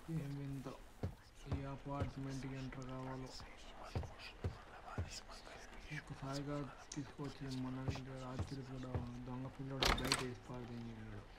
ఏమిందో ఈ అపార్ట్మెంట్కి ఎంటర్ కావాలో ఒకసారిగా తీసుకొచ్చి మన రాత్రి కూడా దొంగ పిల్లడు బయట వేసి పారిపోయింది.